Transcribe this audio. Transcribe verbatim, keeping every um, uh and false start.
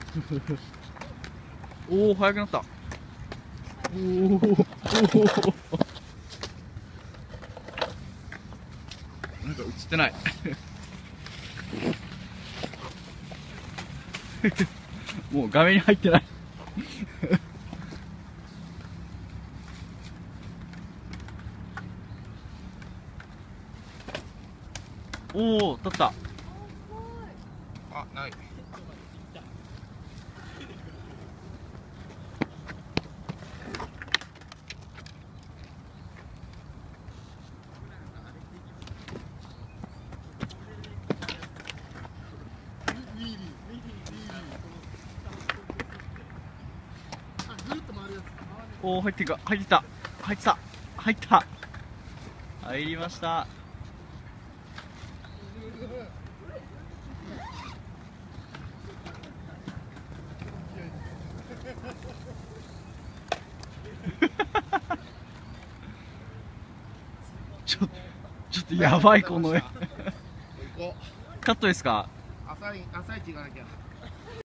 おお、速くなった。おおおお、なんか映ってないもう画面に入ってないおお、立った。 あ、ない。 おお、入っていくか、入ってた、入ってた、入った、入りました。ちょちょっとやばいこの絵カットですか。 朝い朝一行かなきゃ。